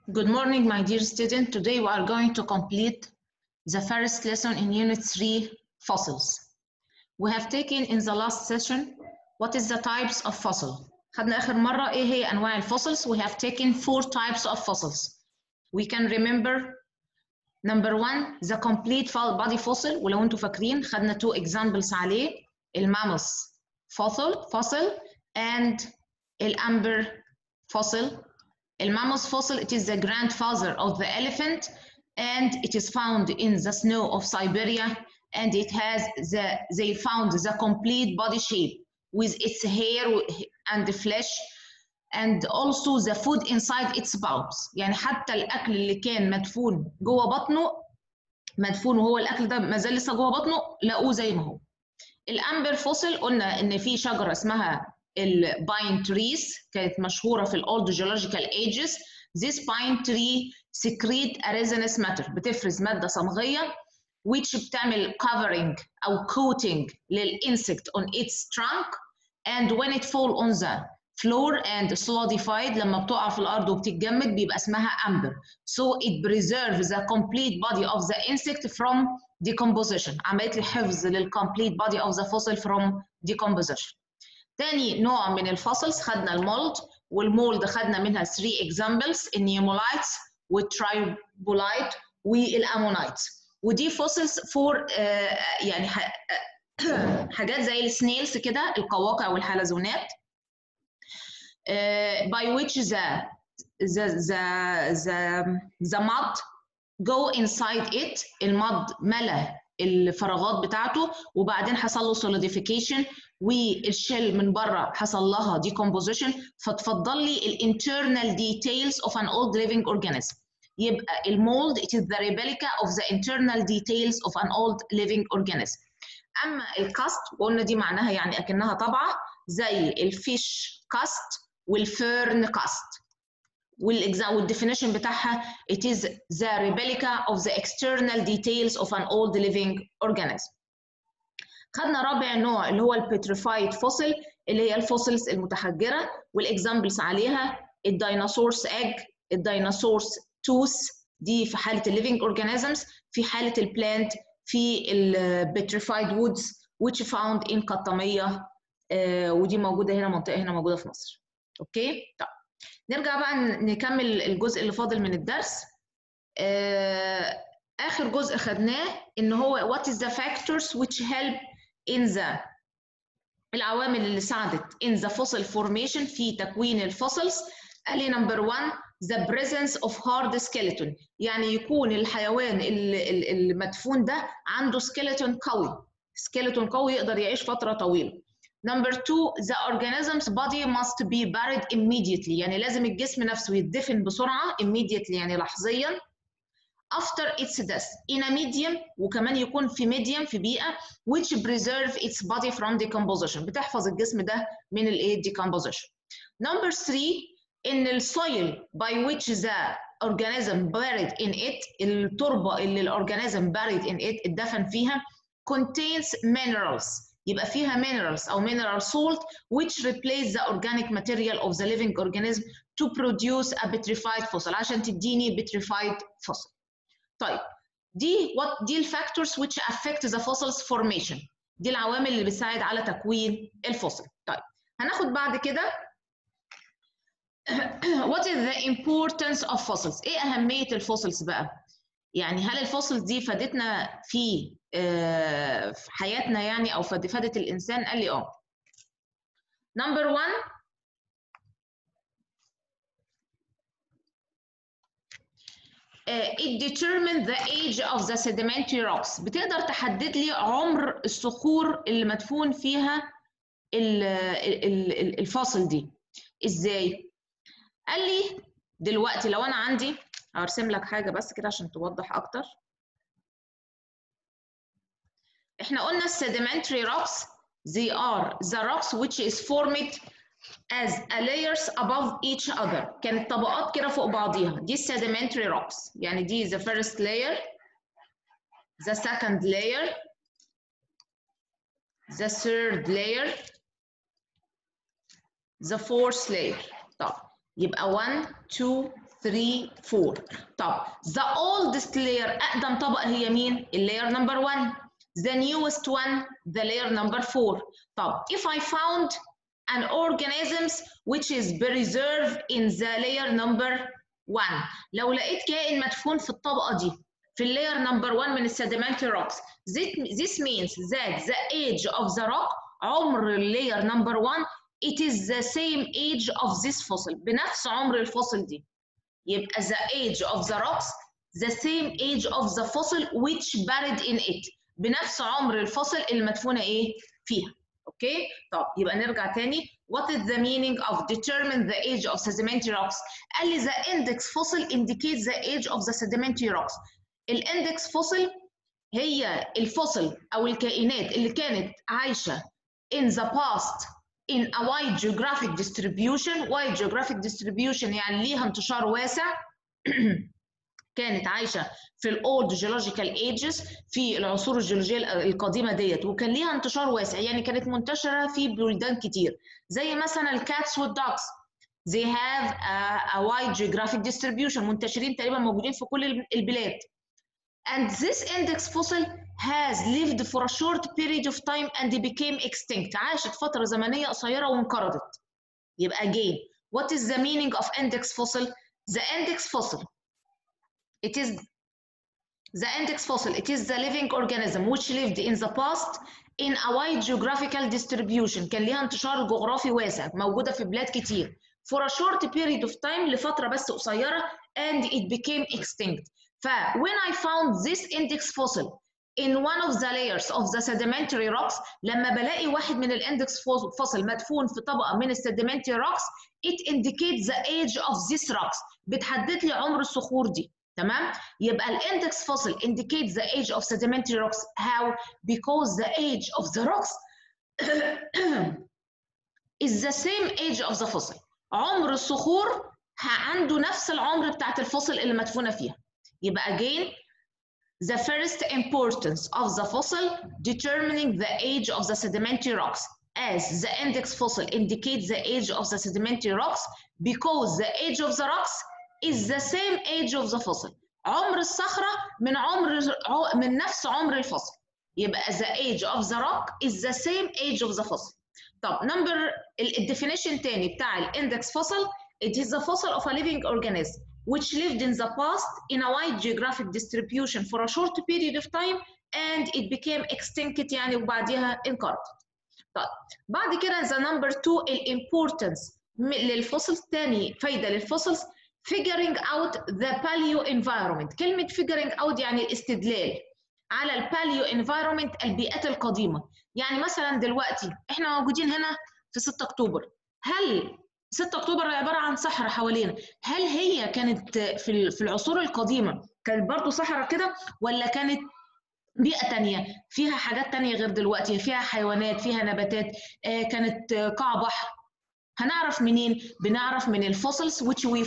Good morning, my dear student. Today we are going to complete the first lesson in Unit 3, Fossils. We have taken in the last session what is the types of fossil. خدنا آخر مرة إيه هي أنواع الفوسلز. We have taken 4 types of fossils. We can remember number 1 the complete body fossil. ولو أنتوا فاكرين خدنا 2 examples عليه الماموث fossil and الأمبر fossil. Mammoth fossil, it is the grandfather of the elephant, and it is found in the snow of Siberia, and it has they found the complete body shape with its hair and the flesh, and also the food inside its bulbs. يعني حتى الأكل اللي كان مدفون جوه بطنه مدفون وهو الأكل ده ما زال لسه جوه بطنه لقوه زي ما هو. الأمبر فوسل قلنا إن في شجرة اسمها الباين تريز كانت مشهورة في الأولد جيولوجيكال ايجز. This pine tree secrete a resinous matter بتفرز مادة صمغية which بتعمل covering أو coating للإنسكت on its trunk, and when it fall on the floor and solidified لما بتقع في الأرض وبتتجمد بيبقى اسمها amber. So it preserves the complete body of the insect from decomposition. عملت لي حفظ للcomplete body of the fossil from decomposition. تاني نوع من الفوسلز خدنا المولد، والمولد خدنا منها 3 examples النيومولايتس والترايبولايت والامونايتس. ودي فوسلز فور يعني حاجات زي السنيلز كده القواقع والحلزونات by which the mud go inside it. المد ملا الفراغات بتاعته وبعدين حصل له solidification والشيل من بره حصل لها decomposition فتفضل لي الانترنال details of an old living organism. يبقى المولد it is the replica of the internal details of an old living organism. اما الكاست قلنا دي معناها يعني اكنها طبعه زي الفيش كاست والفيرن كاست. والديفينيشن بتاعها it is the replica of the external details of an old living organism. خدنا رابع نوع اللي هو البيتريفايد فوسل اللي هي الفوسلز المتحجرة والاكزامبلز عليها الديناصورز ايج، الديناصورز توث دي في حالة الليفينج اورجانيزمز، في حالة البلانت في البيتريفايد وودز which found in قطامية ودي موجودة هنا منطقة هنا موجودة في مصر. اوكي طيب نرجع بقى نكمل الجزء اللي فاضل من الدرس. آخر جزء خدناه إن هو what is the factors which help in the العوامل اللي ساعدت in the fossil formation في تكوين الفوسلز. قال لي number 1 the presence of hard skeleton، يعني يكون الحيوان المدفون ده عنده skeleton قوي، skeleton قوي يقدر يعيش فترة طويلة. Number 2 the organism's body must be buried immediately، يعني لازم الجسم نفسه يتدفن بسرعة immediately يعني لحظيا after its death in a medium، وكمان يكون في medium في بيئة which preserve its body from decomposition بتحفظ الجسم ده من الايه decomposition. Number 3 in the soil by which the organism buried in it، التربة اللي الأورجانيزم buried in it اتدفن فيها contains minerals، يبقى فيها minerals أو mineral salt which replace the organic material of the living organism to produce a petrified fossil عشان تديني petrified fossil. طيب دي الفاكتورز which affect the fossils formation، دي العوامل اللي بتساعد على تكوين الفوسل. طيب هناخد بعد كده what is the importance of fossils، ايه أهمية الفوسلز بقى؟ يعني هل الفوسلز دي فادتنا في حياتنا يعني او فادت الانسان؟ قال لي Number 1 it determines the age of the sedimentary rocks، بتقدر تحدد لي عمر الصخور اللي مدفون فيها الفوسل دي. ازاي؟ قال لي دلوقتي لو انا عندي هرسم لك حاجه بس كده عشان توضح اكتر. احنا قلنا sedimentary rocks they are the rocks which is formed as a layers above each other، كانت طبقات كده فوق بعضيها، دي sedimentary rocks، يعني دي the first layer the second layer the third layer the fourth layer. طب يبقى 1 2 3 4. طب the oldest layer أقدم طبقة هي مين؟ اللاير نمبر 1. the newest one the layer number 4. طب if I found an organisms which is preserved in the layer number 1. لو لقيت كائن مدفون في الطبقة دي في اللاير نمبر 1 من السedimentary rocks, this means that the age of the rock عمر اللاير نمبر 1 it is the same age of this fossil. بنفس عمر الفصل دي. يبقى the age of the rocks the same age of the fossil which buried in it. بنفس عمر الفصل المدفونة ايه فيها. اوكي؟ طب يبقى نرجع تاني. What is the meaning of determine the age of sedimentary rocks؟ قال لي the index fossil indicates the age of the sedimentary rocks. الاندكس فوسل هي الفصل او الكائنات اللي كانت عايشه in the past in a wide geographic distribution. wide geographic distribution يعني ليها انتشار واسع. كانت عايشه في الاولد جيولوجيكال ايجز في العصور الجيولوجيه القديمه ديت وكان ليها انتشار واسع يعني كانت منتشره في بلدان كتير زي مثلا الكاتس والدوجز. they have a wide geographic distribution منتشرين تقريبا موجودين في كل البلاد. And this index fossil has lived for a short period of time and became extinct. عاشت فترة زمنية قصيرة وانقرضت. يبقى again, what is the meaning of index fossil? The index fossil, it is the living organism which lived in the past in a wide geographical distribution. كان ليها انتشار جغرافي واسع موجودة في بلاد كتير. For a short period of time لفترة بس قصيرة and it became extinct. when I found this index fossil in one of the layers of the sedimentary rocks لما بلاقي واحد من الاندكس فوسل مدفون في طبقة من السedimentary rocks it indicates the age of these rocks. بتحدد لي عمر الصخور دي. تمام؟ يبقى الاندكس فوسل indicates the age of sedimentary rocks. How? Because the age of the rocks is the same age of the fossil. عمر الصخور عنده نفس العمر بتاعت الفصل اللي مدفونة فيها. يبقى again the first importance of the fossil determining the age of the sedimentary rocks as the index fossil indicates the age of the sedimentary rocks because the age of the rocks is the same age of the fossil. عمر الصخرة من نفس عمر الفصل. يبقى the age of the rock is the same age of the fossil. طب الديفينيشن تاني بتاع الاندكس fossil it is the fossil of a living organism which lived in the past in a wide geographic distribution for a short period of time and it became extinct يعني وبعدها انقرضت. طيب بعد كده the number 2 الامبورتنس للفوسلز. تاني فايدة للفوسلز figuring out the paleo environment. كلمة figuring out يعني الاستدلال على الباليو environment البيئات القديمة. يعني مثلا دلوقتي احنا موجودين هنا في 6 أكتوبر. هل 6 أكتوبر عبارة عن صحراء حوالينا، هل هي كانت في العصور القديمة كانت برضو صحراء كده ولا كانت بيئة تانية فيها حاجات تانية غير دلوقتي، فيها حيوانات فيها نباتات، كانت قاع بحر؟ هنعرف منين؟ بنعرف من الفوسلز which we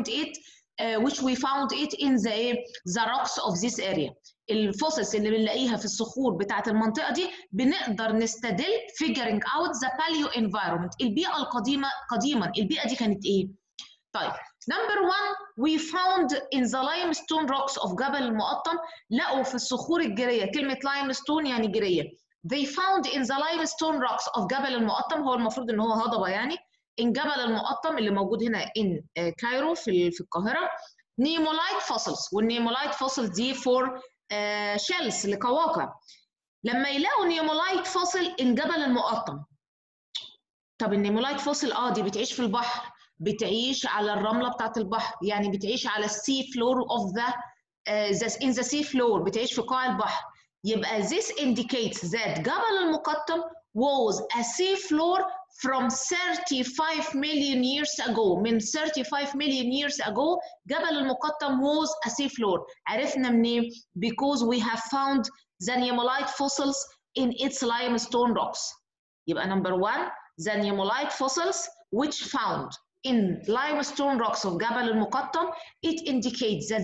found it in the rocks of this area. الفوسلز اللي بنلاقيها في الصخور بتاعت المنطقة دي بنقدر نستدل figuring out the paleo environment. البيئة القديمة قديما البيئة دي كانت ايه؟ طيب number 1 we found in the limestone rocks of جبل المقطم. لقوا في الصخور الجيرية، كلمة limestone يعني جيرية. they found in the limestone rocks of جبل المقطم، هو المفروض ان هو هضبة يعني، in جبل المقطم اللي موجود هنا in كايرو في القاهرة نيمولايت فوسلز. والنيمولايت فوسلز دي for shells لقواقع. لما يلاقوا نيمولايت فوسل in جبل المقطم، طب النيمولايت فوسل دي بتعيش في البحر، بتعيش على الرملة بتاعت البحر، يعني بتعيش على السي فلور of in the sea floor، بتعيش في قاع البحر. يبقى this indicates that جبل المقطم was a sea floor from 35 million years ago. من 35 million years ago جبل المقطم was a sea floor. عرفنا منين؟ because we have found the neolite fossils in its limestone rocks. يبقى number 1 the neolite fossils which found in limestone rocks of جبل المقطم it indicates that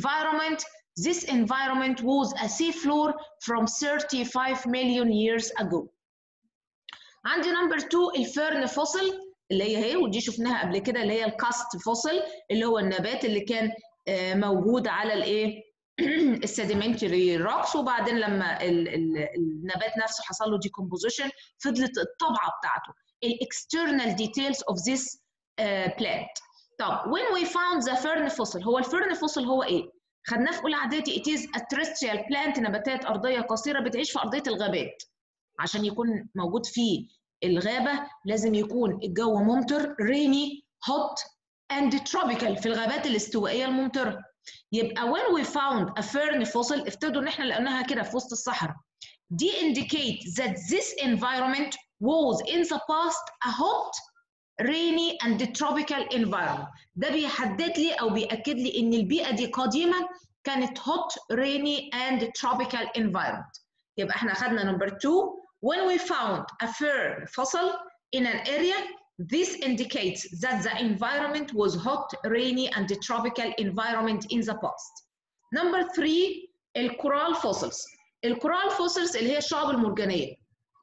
this environment was a sea floor from 35 million years ago. عندي number 2 الفيرن فوسل. اللي هي ودي شفناها قبل كده اللي هي الكاست فوسل اللي هو النبات اللي كان موجود على الايه السيديمنتري روكس، وبعدين لما النبات نفسه حصل له ديكومبوزيشن فضلت الطبعه بتاعته الاكسترنال ديتيلز اوف ذيس بلانت. طب when we found the fern fossil، هو الفيرن فوسل هو ايه؟ خدناه في اولى اعدادي. it is a terrestrial plant، نباتات ارضيه قصيره بتعيش في ارضيه الغابات. عشان يكون موجود في الغابه لازم يكون الجو ممطر rainy hot and tropical في الغابات الاستوائيه الممطره. يبقى when we found a fern fossil افترضوا ان احنا لقيناها كده في وسط الصحراء. دي indicate that this environment was in the past a hot rainy and tropical environment. ده بيحدد لي او بيأكد لي ان البيئه دي قديما كانت hot rainy and tropical environment. يبقى احنا خدنا number 2 when we found a fern fossil in an area this indicates that the environment was hot rainy and tropical environment in the past. number 3 الكورال fossils. الكورال fossils اللي هي الشعب المرجانيه.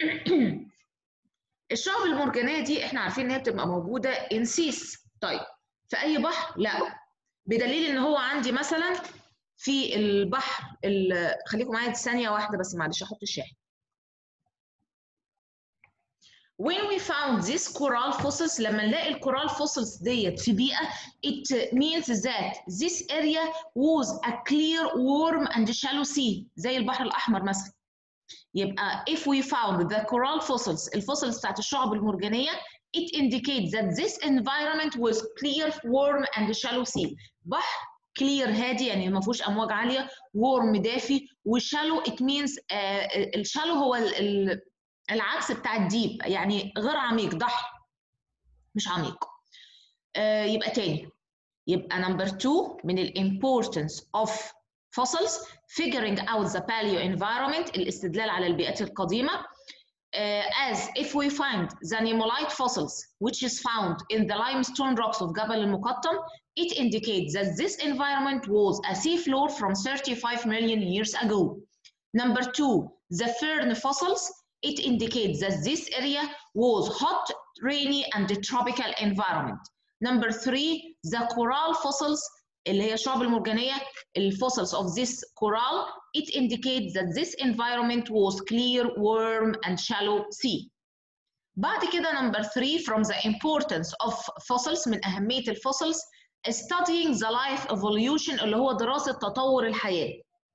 الشعب المرجانيه دي احنا عارفين ان هي بتبقى موجوده ان سيس. طيب في اي بحر؟ لا، بدليل ان هو عندي مثلا في البحر خليكم معايا ثانيه واحده بس معلش احط الشاحن. When we found this coral fossils لما نلاقي الكورال fossils ديت في بيئه it means that this area was a clear warm and shallow sea زي البحر الاحمر مثلا. يبقى if we found the coral fossils الفوسلز بتاعت الشعب المرجانيه it indicates that this environment was clear warm and shallow sea. بحر clear هادي يعني ما فيهوش امواج عاليه، warm دافي، وshallow it means الشالو هو العكس بتاع الديب يعني غير عميق، ضحل مش عميق. يبقى تاني يبقى number 2 من ال importance of fossils figuring out the paleo environment الاستدلال على البيئات القديمة. As if we find the Neolite fossils which is found in the limestone rocks of جبل المقطم it indicates that this environment was a sea floor from 35 million years ago. Number 2 the fern fossils it indicates that this area was hot, rainy and tropical environment. Number 3 the coral fossils اللي هي الشعب المرجانية fossils of this coral it indicates that this environment was clear, warm and shallow sea. بعد كده number 3 from the importance of fossils من أهمية الفوسلز studying the life evolution اللي هو دراسة تطور الحياة.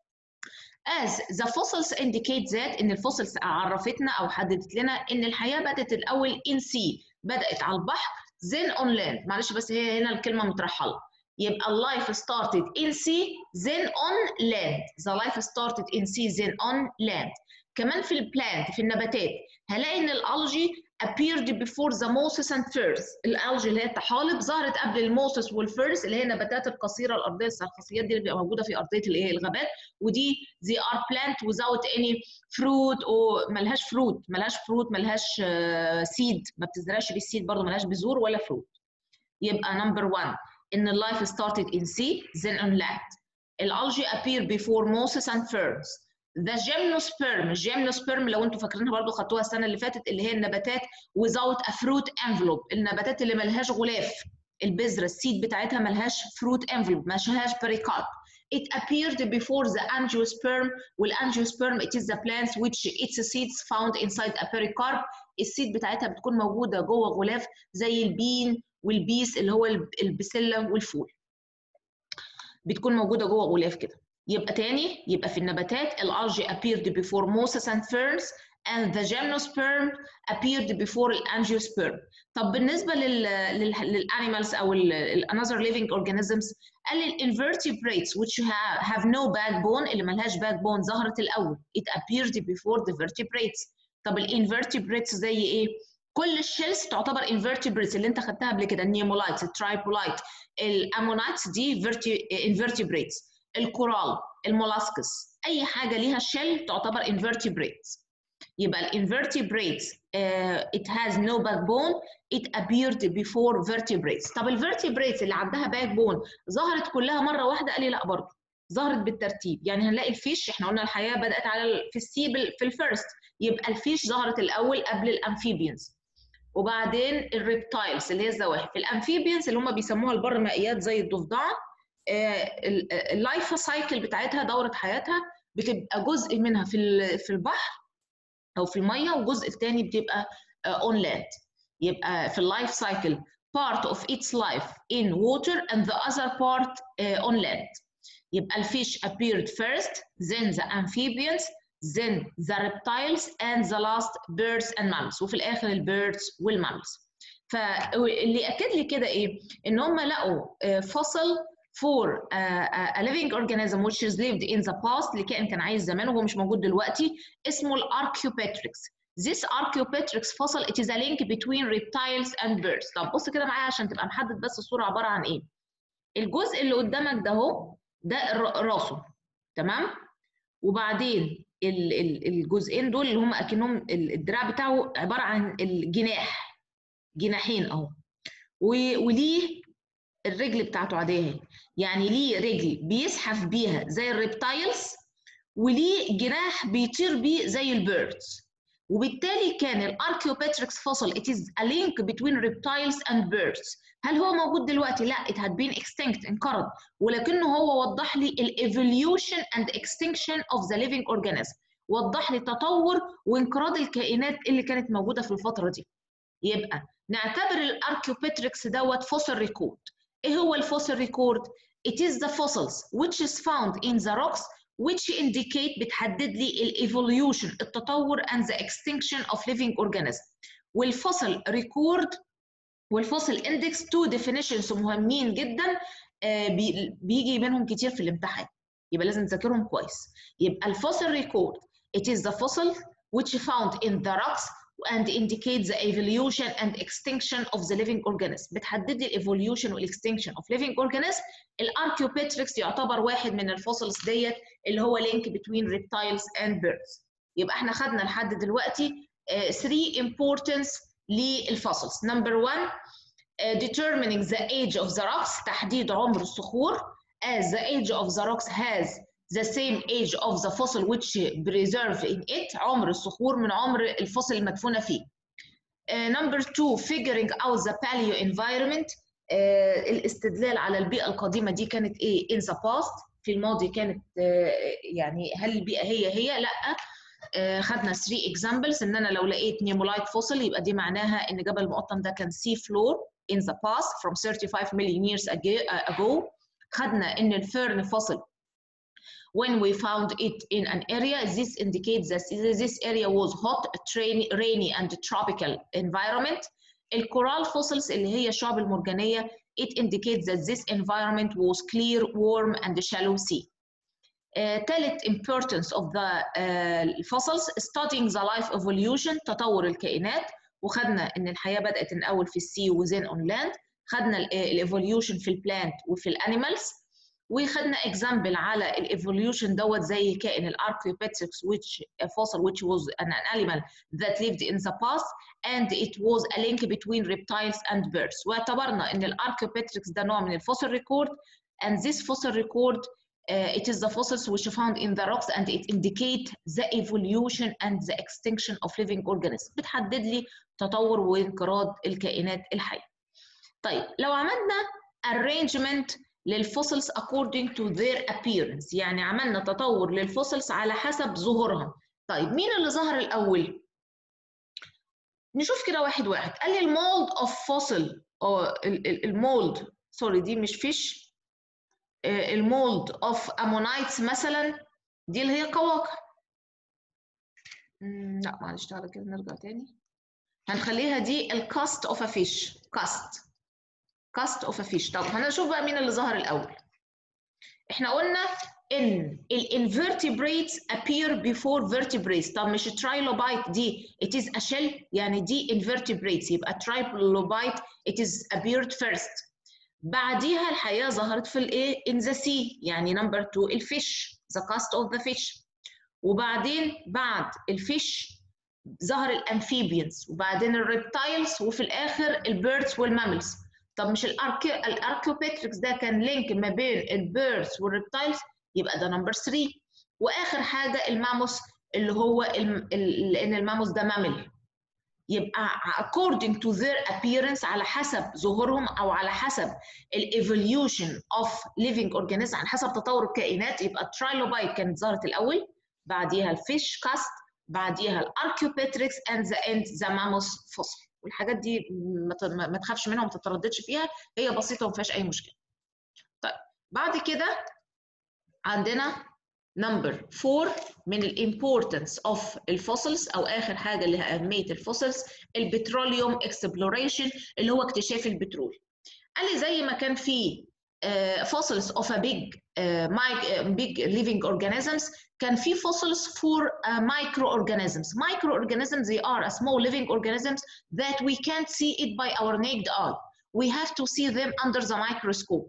As the fossils indicate that إن الفوسلز عرفتنا أو حددت لنا إن الحياة بدأت الأول in sea بدأت على البحر then on land. معلش بس هي هنا الكلمة مترحلة. يبقى life started in sea then on land. The life started in sea then on land. كمان في البلانت في النباتات هلاقي ان الالجي appeared before the mosses and firs. الالجي اللي هي الطحالب ظهرت قبل الموسس والفيرس اللي هي النباتات القصيره الارضيه السرخصيات دي اللي بتبقى موجوده في ارضيه اللي هي الغابات، ودي they are plant without any fruit او ملهاش فروت ملهاش seed ما بتزرعش بالسيد برضه ملهاش بذور ولا فروت. يبقى number 1 ان اللايف started in sea then on land. الالجي appear before mosses and ferns. The gymnosperm لو انتوا فاكرينها برضو خدتوها السنه اللي فاتت اللي هي النباتات without a fruit envelope النباتات اللي ملهاش غلاف البذره السيد بتاعتها ملهاش fruit envelope ملهاش pericarp. It appeared before the angiosperm والangiosperm it is the plants which its seeds found inside a pericarp. السيد بتاعتها بتكون موجوده جوه غلاف زي البين والبيس اللي هو البسله والفول بتكون موجوده جوه غلاف كده. يبقى تاني يبقى في النباتات الالجي appeared before mosses and ferns and the gymnosperm appeared before الانجيوسبيرم. طب بالنسبه للانيمالز او another living organisms قال الانفرتيبريتس which have no backbone اللي ملهاش backbone ظهرت الاول it appeared before the vertebrates. طب الانفرتيبريتس زي ايه؟ كل الشيلز تعتبر invertebrates اللي انت خدتها قبل كده النيمولايتس الترايبولايت الامونايتس دي invertebrates. الكورال المولاسكس اي حاجه ليها شيل تعتبر invertebrates. يبقى الانفرتيبريتس it has no backbone it appeared before vertebrates. طب الفرتيبريتس اللي عندها باك بون ظهرت كلها مره واحده؟ قال لي لا برضه ظهرت بالترتيب. يعني هنلاقي الفيش احنا قلنا الحياه بدات على في السي في الفيرست يبقى الفيش ظهرت الاول قبل الامفيبيانز وبعدين الريبتايلز اللي هي الزواحف. الامفيبيانز اللي هم بيسموها البرمائيات زي الضفدع، اللايف سايكل بتاعتها، دوره حياتها بتبقى جزء منها في البحر او في الميه، والجزء الثاني بتبقى اون لاند. يبقى في اللايف سايكل part of its life in water and the other part on land. يبقى الفيش appeared first, then the amphibians, then the reptiles and the last birds and mammals. وفي الاخر البيردز والماملز. فاللي اكد لي كده ايه؟ ان هم لقوا فصل for a living organism which is lived in the past، لكائن كان عايش زمان وهو مش موجود دلوقتي، اسمه الاركيوباتريكس. This archaeopteryx fossil it is a link between reptiles and birds. طب بص كده معايا عشان تبقى محدد بس الصورة عبارة عن ايه. الجزء اللي قدامك ده اهو ده راسه، تمام؟ وبعدين الجزئين دول اللي هم اكنهم الدراع بتاعه عبارة عن الجناح، جناحين اهو، وليه الرجل بتاعته عادية اهي، يعني ليه رجل بيزحف بيها زي الريبتايلز، وليه جناح بيطير بيه زي البيردز. وبالتالي كان الاركيوباتريكس فوسل it is a link between reptiles and birds. هل هو موجود دلوقتي؟ لا، it had been extinct، انقرض، ولكنه هو وضح لي evolution and extinction of the living organism، وضح لي تطور وانقراض الكائنات اللي كانت موجودة في الفترة دي. يبقى نعتبر الاركيوباتريكس دوت فوسل ريكورد. ايه هو الفوسل ريكورد؟ it is the fossils which is found in the rocks which indicate، بتحدد لي evolution التطور and the extinction of living organism. والفوسل ريكورد والفوسل اندكس two definitions مهمين جدا، بيجي منهم كتير في الامتحان، يبقى لازم تذاكرهم كويس. يبقى الفوسل ريكورد it is the fossil which found in the rocks and indicates the evolution and extinction of the living organism. بتحدد لي evolution والاكستنكشن of living organism. الاركيوباتريكس يعتبر واحد من الفوسلز ديت اللي هو link between reptiles and birds. يبقى احنا خدنا لحد دلوقتي 3 importance للفوسلز. Number 1 determining the age of the rocks، تحديد عمر الصخور، as the age of the rocks has the same age of the fossil which preserved in it، عمر الصخور من عمر الفصل المدفونة فيه. Number 2 figuring out the paleo environment، الاستدلال على البيئة القديمة دي كانت ايه in the past، في الماضي كانت يعني هل البيئة هي لا. خدنا 3 examples، ان انا لو لقيت نيمولايت فوسل يبقى دي معناها ان جبل المقطم ده كان sea floor in the past from 35 million years ago. خدنا ان الفيرن فوسل when we found it in an area, this indicates that this area was hot, rainy and tropical environment. الكورال fossils اللي هي الشعب المرجانية it indicates that this environment was clear, warm and shallow sea. ثالث importance of the fossils studying the life evolution، تطور الكائنات، وخدنا ان الحياة بدأت الأول في السي وزين on land. خدنا الايفوليوشن في البلانت وفي الانيمالز، وخدنا example على الايفوليوشن دوت زي كائن الاركيوباتريكس which a fossil which was an animal that lived in the past and it was a link between reptiles and birds. واعتبرنا ان الاركيوباتريكس ده نوع من الفوسل ريكورد and this fossil record it is the fossils which are found in the rocks and it indicate the evolution and the extinction of living organisms. بتحدد لي تطور وانقراض الكائنات الحية. طيب لو عملنا arrangement للفوسلز according to their appearance، يعني عملنا تطور للفوسلز على حسب ظهورها. طيب مين اللي ظهر الأول؟ نشوف كده واحد واحد. قال لي المولد اوف فوسل، المولد سوري دي مش فيش، المولد اوف امونايتس مثلا، دي اللي هي قواقع. لا معلش تعالى كده نرجع تاني، هنخليها دي الكاست اوف ا فيش، كاست اوف ا فيش. طب هنشوف بقى مين اللي ظهر الاول. احنا قلنا ان الانفرتيبريتس appear before vertebrates. طب مش الترايلوبايت دي it is a shell، يعني دي invertebrates، يبقى ترايلوبايت it is appeared first. بعديها الحياة ظهرت في الايه in the sea، يعني number 2 الفيش the cast of the fish. وبعدين بعد الفيش ظهر الامفيبيانز، وبعدين الريبتايلز، وفي الاخر البيردز والماملز. طب مش الاركيوباتريكس ده كان لينك ما بين البيردز والريبتايلز، يبقى ده نمبر 3. واخر حاجه الماموس اللي هو لان الماموس ده مامل، يبقى according to their appearance، على حسب ظهورهم او على حسب الايفوليوشن of living organism، على حسب تطور الكائنات. يبقى الترايلوبايت كانت ظهرت الاول، بعديها الفيش كاست، بعديها الاركيوبيتريكس and the end the mammoth fossil. والحاجات دي ما تخافش منها وما تترددش فيها، هي بسيطه وما فيهاش اي مشكله. طيب بعد كده عندنا نمبر 4 من الامبورتنس اوف الفوسلز، او اخر حاجه اللي اهميه الفوسلز، البتروليوم اكسبلوريشن، اللي هو اكتشاف البترول. قال لي زي ما كان في fossils of a big living organisms، كان في fossils for microorganisms. Microorganisms, they are a small living organisms that we can't see it by our naked eye. We have to see them under the microscope.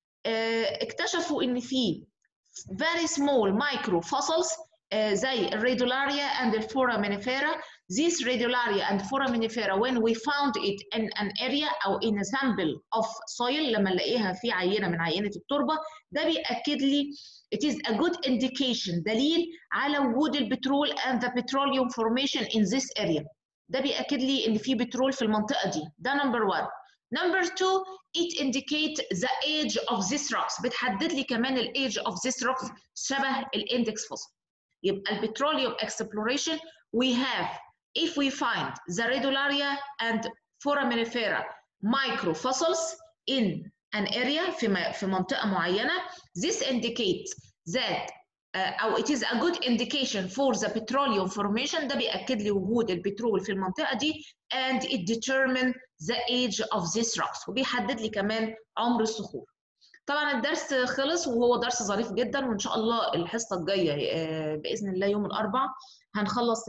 اكتشفوا ان في very small micro fossils زي الراديولاريا and the foraminifera. This radiolaria and foraminifera, when we found it in an area أو in a sample of soil، لما نلاقيها في عينة من عينة التربة، ده بيأكد لي it is a good indication، دليل على وجود البترول and the petroleum formation in this area. ده بيأكد لي إن في بترول في المنطقة دي. ده number 1. Number 2, it indicates the age of this rocks. بتحدد لي كمان ال age of this rocks شبه الاندكس fossil. يبقى البتروليوم exploration we have if we find the radiolaria and foraminifera microfossils in an area في منطقة معينة. This indicates that أو it is a good indication for the petroleum formation. ده بيأكد لي وجود البترول في المنطقة دي and it determines the age of these rocks، وبيحدد لي كمان عمر الصخور. طبعا الدرس خلص وهو درس ظريف جدا، وان شاء الله الحصه الجايه باذن الله يوم الاربعاء هنخلص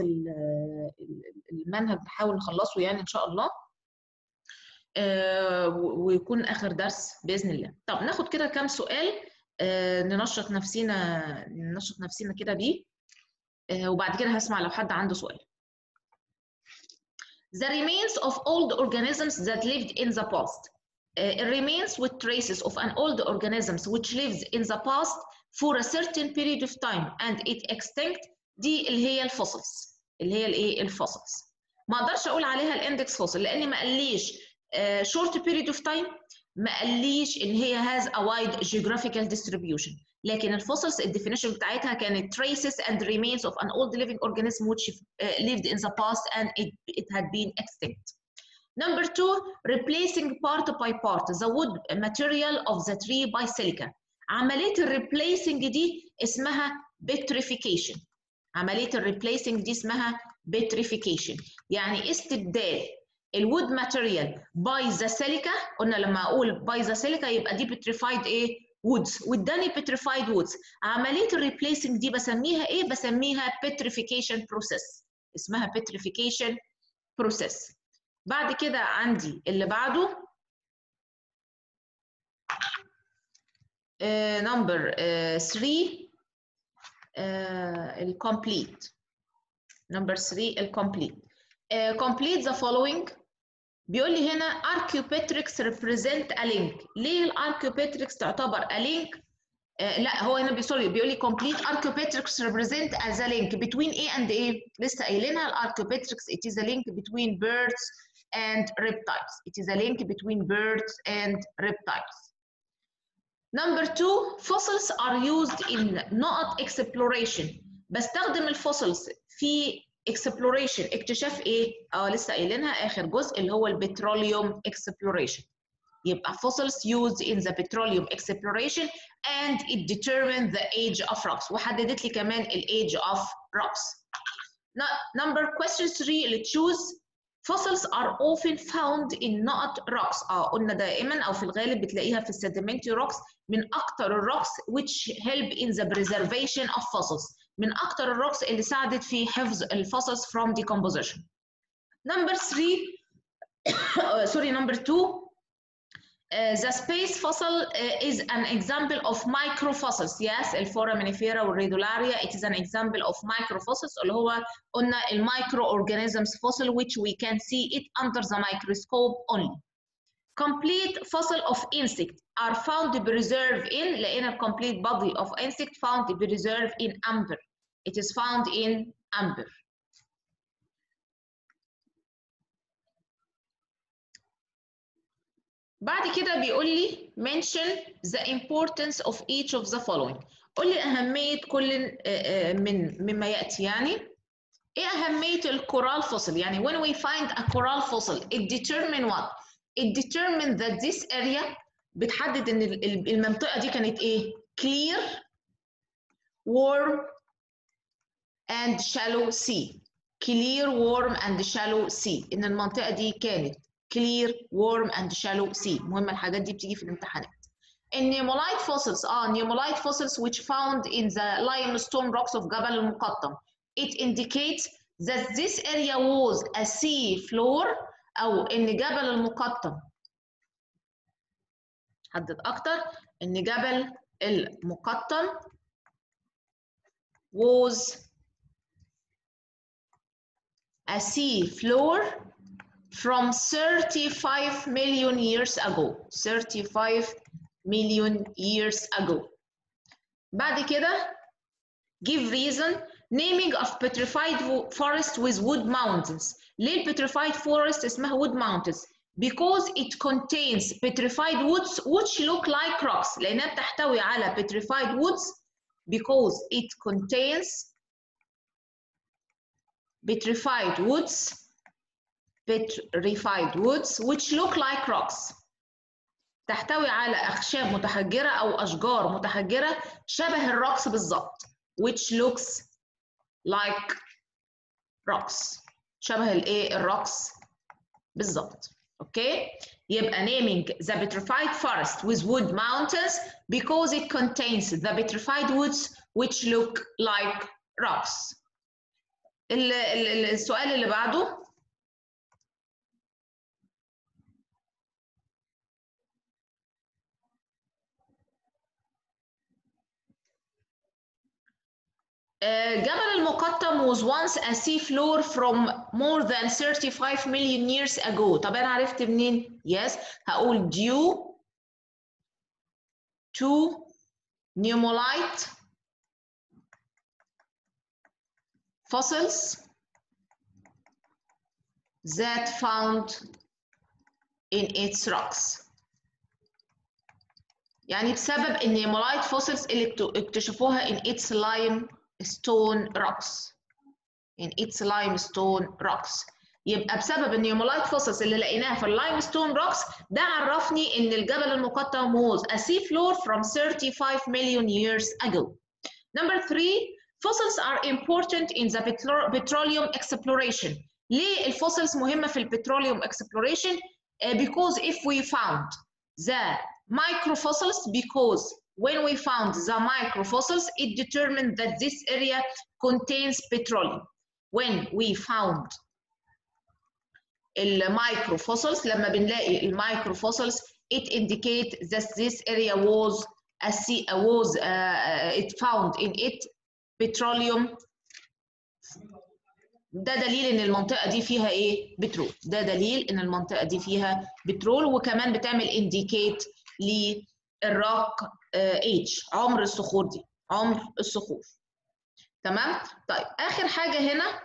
المنهج، نحاول نخلصه يعني ان شاء الله، ويكون اخر درس باذن الله. طب ناخد كده كام سؤال ننشط نفسينا كده بيه، وبعد كده هسمع لو حد عنده سؤال. The remains of old organisms that lived in the past. It remains with traces of an old organisms which lives in the past for a certain period of time and it extinct. دي اللي هي الفوسلز، اللي هي الايه الفوسلز. ما اقدرش اقول عليها الاندكس فوسل لان ما قاليش short period of time، ما قاليش ان هي has a wide geographical distribution. لكن الفوسلز الديفينيشن بتاعتها كانت traces and remains of an old living organism which lived in the past and it had been extinct. Number 2, replacing part by part the wood material of the tree by silica. عملية الريبليسنج دي اسمها petrification. عملية الريبليسنج دي اسمها petrification، يعني استبدال الwood material by the silica. قلنا لما أقول by the silica يبقى دي petrified إيه؟ woods، واداني petrified woods. عملية الريبليسنج دي بسميها إيه؟ بسميها petrification process، اسمها petrification process. بعد كده عندي اللي بعده نمبر 3 الكومبليت. نمبر 3 الكومبليت. complete the following. بيقول لي هنا archaeopteryx represent a link. ليه الاركيوبيتريكس تعتبر a link؟ لا هو هنا بيقول لي complete archaeopteryx represent as a link between A and A. لسه قايلينها الاركيوبيتريكس it is a link between birds and reptiles. It is a link between birds and reptiles. Number 2, fossils are used in not exploration. بستخدم الفوسلز في exploration، اكتشاف ايه؟ لسه قايلينها اخر جزء اللي هو البتروليوم exploration. يبقى fossils used in the petroleum exploration and it determined the age of rocks، وحددت لي كمان ال age of rocks. Number question 3 اللي choose. Fossils are often found in not rocks. قلنا دائما او في الغالب بتلاقيها في السediمنتري rocks، من اكتر الروكس which help in the preservation of fossils، من اكتر الروكس اللي ساعدت في حفظ الفوسلز from decomposition. Number 3 sorry number 2 the space fossil is an example of microfossils. Yes, الفورامينيفيرا والراديولاريا it is an example of microfossils اللي هو قلنا المicroorganisms fossil which we can see it under the microscope only. Complete fossil of insect are found preserved in. لقينا complete body of insect found preserved in amber. It is found in amber. بعد كده بيقول لي mention the importance of each of the following. قول لي أهمية كل مما يأتي. يعني إيه أهمية الكورال fossil؟ يعني when we find a coral fossil it determine what؟ It determine that this area بتحدد إن المنطقة دي كانت إيه؟ clear, warm and shallow sea. clear, warm and shallow sea. إن المنطقة دي كانت clear, warm and shallow sea. مهمة الحاجات دي بتيجي في الامتحانات. النيمولايت fossils نيمولايت fossils which found in the limestone rocks of جبل المقطم. It indicates that this area was a sea floor أو إن جبل المقطم. حدد أكتر إن جبل المقطم was a sea floor from 35 million years ago. 35 million years ago. بعد كده give reason naming of petrified forest with wood mountains. ليه petrified forest اسمها wood mountains؟ Because it contains petrified woods which look like rocks. لأنها بتحتوي على petrified woods because it contains petrified woods which look like rocks. تحتوي على أخشاب متحجرة أو أشجار متحجرة شبه الروكس بالظبط. which looks like rocks. شبه الإيه؟ الروكس بالظبط. أوكي؟ يبقى naming the petrified forest with wood mountains because it contains the petrified woods which look like rocks. السؤال اللي بعده جبل المقطم was once a sea floor from more than 35 million years ago. طب أنا عرفت منين؟ Yes. هقول due to nummullite fossils that found in its rocks. يعني بسبب النيمولايت fossils اللي اكتشفوها in its limestone rocks. in its limestone rocks. يبقى بسبب النيمولايت fossils اللي لقيناها في اللايمستون rocks ده عرفني ان الجبل المقطم was a sea floor from 35 million years ago. Number 3, fossils are important in the petroleum exploration. ليه الفوسلز مهمة في البتروليوم exploration؟ Because if we found the microfossils, because when we found the microfossils, it determined that this area contains petroleum. When we found المايكروفوسلز لما بنلاقي المايكروفوسلز it indicates that this area was it found in it petroleum. ده دليل ان المنطقه دي فيها ايه؟ بترول. ده دليل ان المنطقه دي فيها بترول. وكمان بتعمل indicate للروك age عمر الصخور دي. عمر الصخور. تمام؟ طيب اخر حاجه هنا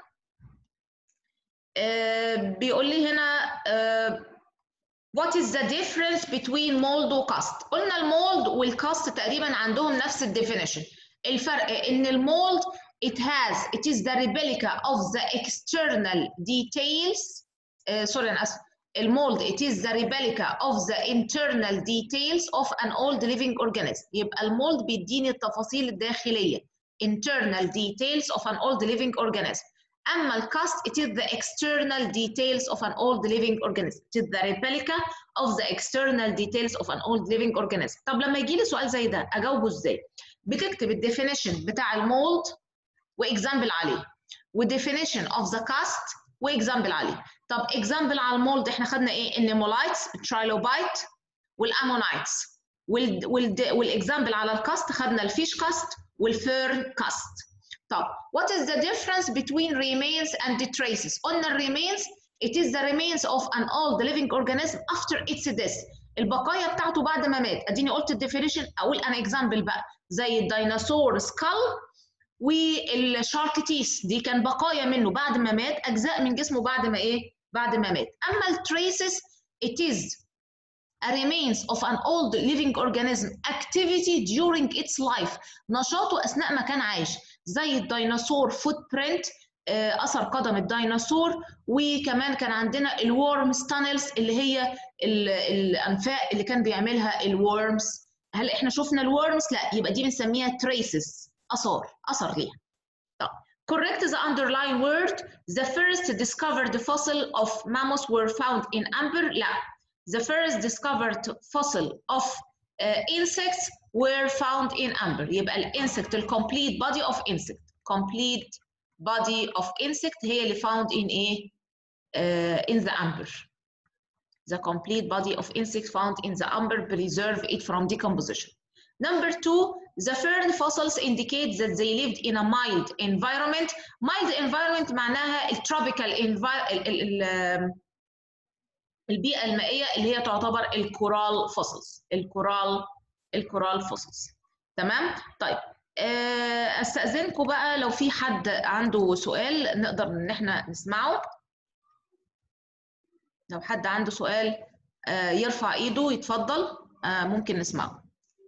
بيقول لي هنا what is the difference between mold وكاست؟ قلنا المولد والكاست تقريبا عندهم نفس الديفينيشن. الفرق ان المولد it is the replica of the external details sorry أنا آسف. المولد it is the replica of the internal details of an old living organism. يبقى المولد بيديني التفاصيل الداخلية internal details of an old living organism. أما الكاست it is the external details of an old living organism. It is the replica of the external details of an old living organism. طب لما يجي لي سؤال زي ده أجاوبه إزاي؟ بتكتب الديفينيشن بتاع المولد وإكزامبل عليه والديفينيشن of the cast وإكزامبل عليه. طب إكزامبل على المولد إحنا خدنا إيه؟ النيمولايتس، الترايلوبايت والأمونايتس. والإكزامبل على الكاست خدنا الفيش كاست والفيرن كاست. طب what is the difference between remains and the traces؟ قلنا الريمينز it is the remains of an old living organism after its death. البقايا بتاعته بعد ما مات. اديني قلت الديفينيشن. اقول انا اكزامبل بقى زي الديناصور سكال والشارك تيث دي كان بقايا منه بعد ما مات، اجزاء من جسمه بعد ما ايه؟ بعد ما مات. اما التريسز it is a remains of an old living organism activity during its life. نشاطه أثناء ما كان عايش، زي الديناصور footprint، أثر قدم الديناصور. وكمان كان عندنا الورمز تانلز اللي هي الأنفاق اللي كان بيعملها الورمز. هل إحنا شفنا الورمز؟ لا، يبقى دي بنسميها traces، أثر ليها. طب correct the underlying word. The first discovered fossil of mammoths were found in amber. لا. The first discovered fossil of insects were found in amber. يبقى الانسكت الكومبليت body of insect، complete body of insect هي اللي found in ايه؟ in the amber. The complete body of insect found in the amber preserve it from decomposition. Number 2, the fern fossils indicate that they lived in a mild environment. Mild environment معناها التروبيكال البيئة المائية اللي هي تعتبر الكورال فوسلز، الكورال فوسلز. تمام؟ طيب استأذنكم بقى لو في حد عنده سؤال نقدر ان احنا نسمعه. لو حد عنده سؤال يرفع ايده يتفضل، ممكن نسمعه.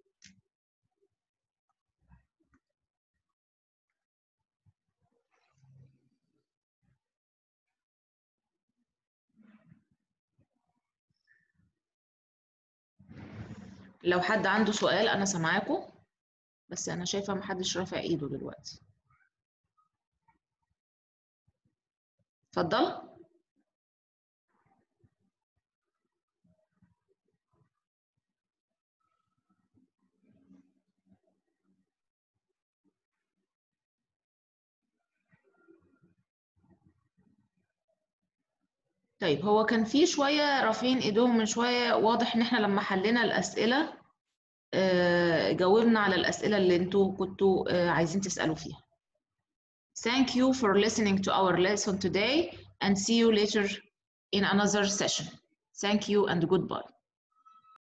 لو حد عنده سؤال انا سامعاكم، بس انا شايفه محدش رافع ايده دلوقتي. اتفضل. طيب هو كان في شويه رافعين ايدهم من شويه، واضح ان احنا لما حلينا الاسئله جاوبنا على الاسئله اللي انتوا كنتوا عايزين تسالوا فيها. Thank you for listening to our lesson today and see you later in another session. Thank you and goodbye.